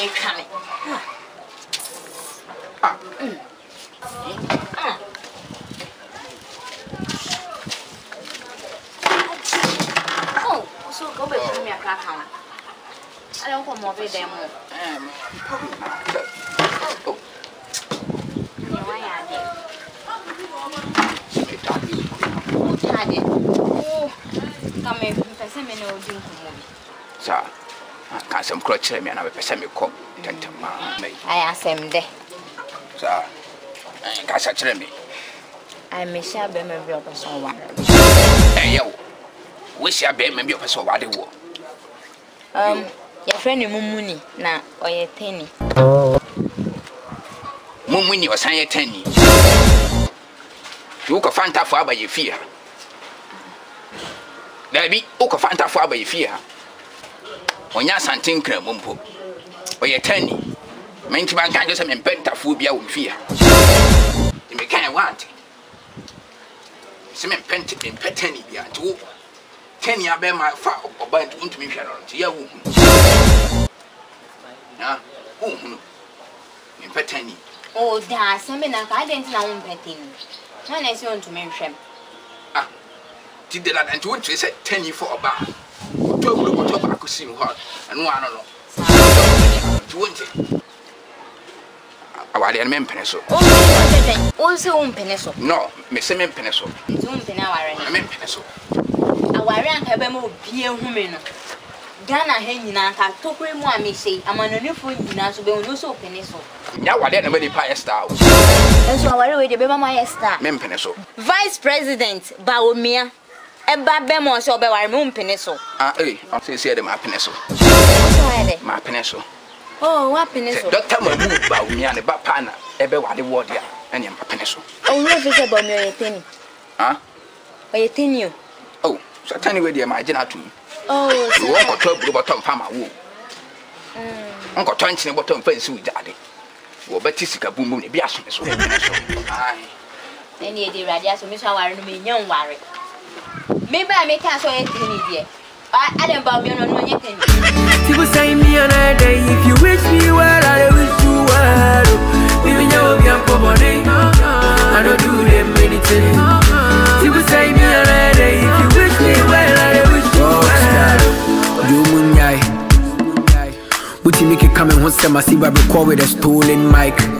me coming. Oh, so go back to me a crack. I don't come over them. Why are they? Oh, come in, person may know drink. Sir, can't some crutch me and I will person me cop. I asked him there. Sir, can't such me. I may share them a real person. Hey, yo, wish I bear maybe a person what they were. Your friend Mumuni, now, or your tenny. Mumuni was saying 10. You can find out for by your fear. There be Oka Fanta for by your fear. When you're something cremumpo, or your 10. Meant to mankind just a pentaphobia with fear. You may kind of want. Some pented in petany beer to 10 year bear my far or bind into me to your womb. Now, whom in petany. Oh, there's something I didn't know petting. When I want to mention. Ah, did that and to want to say 10 years for a bar. 12 or I could see hot and one or no. 20. I want a man pencil. Also, on pencil. No, Miss Semen pencil. Zoom the hour and a pencil. I warrant have a more beer woman. Ghana hanging out, I took him one, me say, I'm on a new phone, you know, so we will so pencil. Now, I let nobody pie a star. And so I will be my star. Men pencil. Vice President Baumia. And Babemo so by our moon pencil. Ah, eh, I'll say my pencil. My pencil. Oh, what pencil? Doctor Mabu Baumia and the Bapana, everybody word ya, and your pencil. Oh, no, it's about me or a tenny. Ah, or a tenny. Oh, so tell you where my dinner to me. Oh, you won't go to bottom farmer woo. Uncle 20 bottom fence with daddy. Well, Betisika boom, be as soon as I. Any idea, Radia, Miss Howard, young worry. Maybe I make us a tenny, dear. I don't bow me on one yet. People say me another day. If you wish me well, I wish you well. Even though we are poor, I don't do them anything. People say me another day. If you wish me well, I wish you well. You moon guy. But you make it come and once I see I record with a stolen mic.